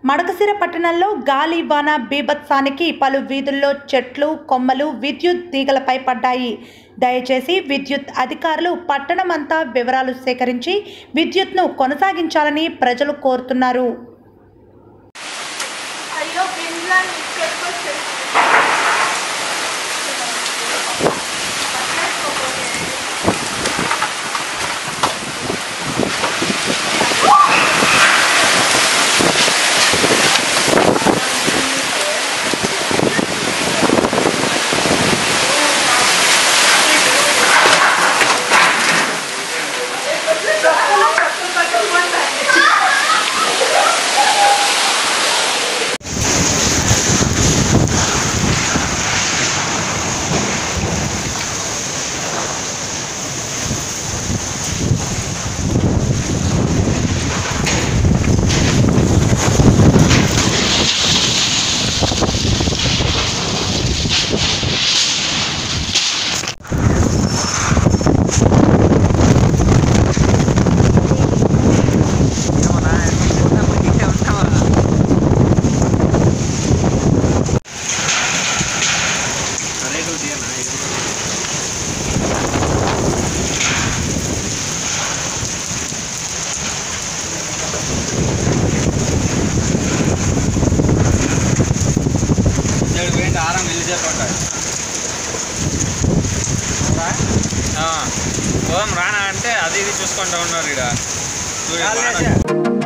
మడకశిర పట్టణంలో గాలి వాన బీభత్సానికి పలు వీధుల్లో చెట్లు కొమ్మలు విద్యుత్ తీగలపై పడ్డాయి. దయచేసి విద్యుత్ అధికారులు పట్టణమంతా వివరాలు సేకరించి విద్యుత్ను కొనసాగించాలని ప్రజలు కోరుతున్నారు. రానా అంటే అది ఇది చూసుకుంటూ ఉన్నారు ఇక్కడ.